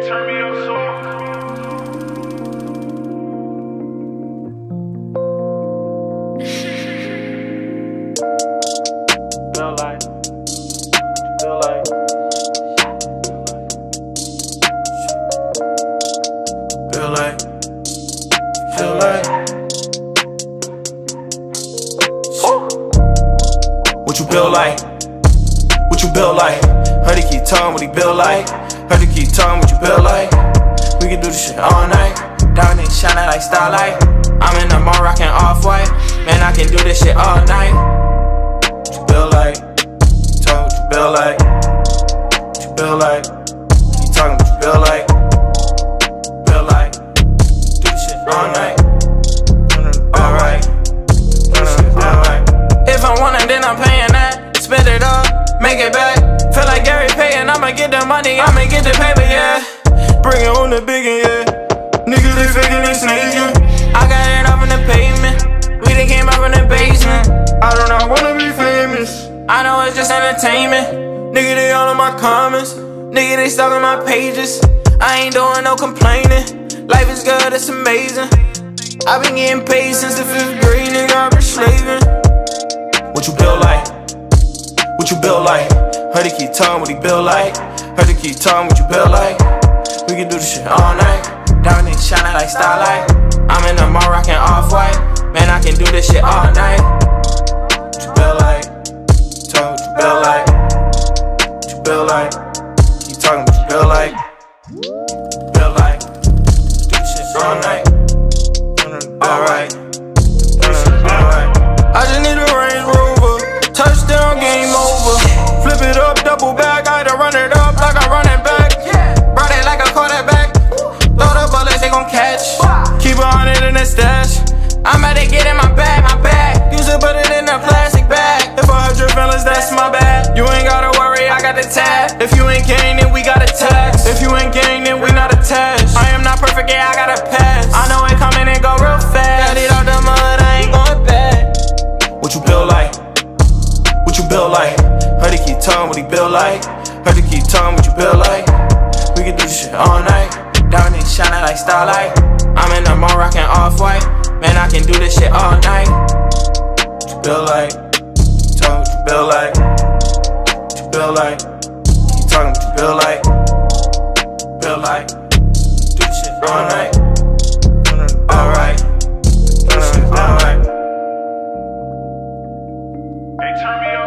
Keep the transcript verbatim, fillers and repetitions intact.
turn me up so. Feel like, feel like, feel like, feel like. What you build like? What you build like? Heard he keep telling what he build like. Heard he keep telling what you build like. We can do this shit all night. Diamond shining like starlight. I'm in the mall rockin' off-white. Man, I can do this shit all night. What you build like? Tell me what you build like. What you build like? Keep talking what you build like. Build like. Do this shit all night. Alright. Alright. If I want it, then I'm paying that. Spend it up, make it back. Feel like Gary paying, I'ma get the money, I'ma get the paper, yeah. Bring it on the biggin', yeah. Niggas, they faking, they snaking. I got it off in the pavement. We done came up in the basement. I do not wanna be famous. I know it's just entertainment. Nigga, they all in my comments. Nigga, they stuck in my pages. I ain't doing no complaining. Life is good, it's amazing. I've been getting paid since the fifth grade, nigga, I've been slaving. What you build like? What you build like? Heard he keep telling what he build like. Heard he keep telling what you build like. We can do this shit all night. Diamond shining like starlight. I'm in the mall rockin' off-white. Man, I can do this shit all night. What you build like? Tell me what you build like. What you build like? Keep talking what you build like. Build like. Do this shit all night. Alright. Alright. I just need a Range Rover. Touchdown, game over. Flip it up, double back. I had to run it up like I'm running back. Brought it like a quarterback. Throw the bullets, they gon' catch. Keep a hundred in the stash. I'm about to get in my bag, my bag. Use it, put it in a plastic bag. If I hurt your feelings, that's my bad. You ain't gotta worry, I got the tag. If you ain't gang, then we got a tax. If you ain't gang, then we not attached. I am not perfect, yeah, I got a pass. I know it coming and go real fast. Got it out the mud, I ain't going back. What you build like? What you build like? Heard he keep telling what he build like. Heard he keep telling what you build like. We can do this shit all night. Diamond shining like starlight. I'm in the mall rockin' off-white. Man, I can do this shit all night. What you build like? Tell me what you build like. What you build like? Keep talking what you build like. Build like. Do this shit all night. Alright. Alright. They turn me up.